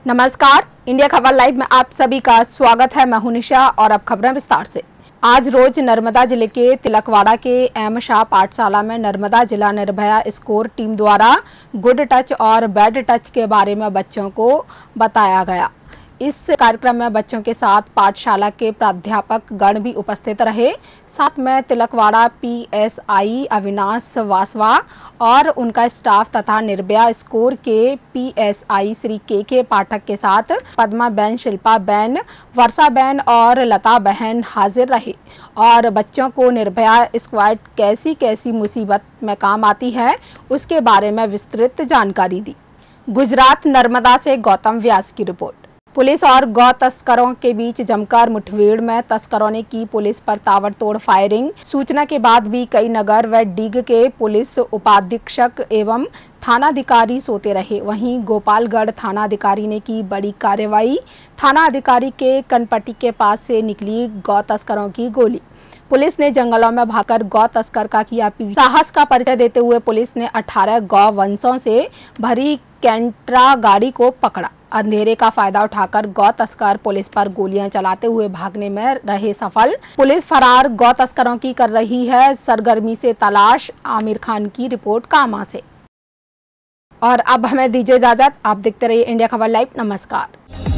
नमस्कार, इंडिया खबर लाइव में आप सभी का स्वागत है। मैं हूं निशा और अब खबरें विस्तार से। आज रोज नर्मदा जिले के तिलकवाड़ा के एम शाह पाठशाला में नर्मदा जिला निर्भया स्कोर टीम द्वारा गुड टच और बैड टच के बारे में बच्चों को बताया गया। इस कार्यक्रम में बच्चों के साथ पाठशाला के प्राध्यापक गण भी उपस्थित रहे। साथ में तिलकवाड़ा पीएसआई अविनाश वासवा और उनका स्टाफ तथा निर्भया स्कोर के पीएसआई श्री के पाठक के साथ पद्मा बहन, शिल्पा बहन, वर्षा बहन और लता बहन हाजिर रहे और बच्चों को निर्भया स्क्वाड कैसी कैसी मुसीबत में काम आती है उसके बारे में विस्तृत जानकारी दी। गुजरात नर्मदा से गौतम व्यास की रिपोर्ट। पुलिस और गौ तस्करों के बीच जमकर मुठभेड़ में तस्करों ने की पुलिस पर ताबड़तोड़ फायरिंग। सूचना के बाद भी कई नगर व डीग के पुलिस उपाधीक्षक एवं थानाधिकारी सोते रहे। वहीं गोपालगढ़ थानाधिकारी ने की बड़ी कार्रवाई। थानाधिकारी के कनपट्टी के पास से निकली गौ तस्करों की गोली। पुलिस ने जंगलों में भागकर गौ तस्कर का किया पीछा। साहस का परिचय देते हुए पुलिस ने 18 गौ वंशों से भरी कैंट्रा गाड़ी को पकड़ा। अंधेरे का फायदा उठाकर गौ तस्कर पुलिस पर गोलियां चलाते हुए भागने में रहे सफल। पुलिस फरार गौ तस्करों की कर रही है सरगर्मी से तलाश। आमिर खान की रिपोर्ट कामा से। और अब हमें दीजिए इजाजत। आप देखते रहिए इंडिया खबर लाइव। नमस्कार।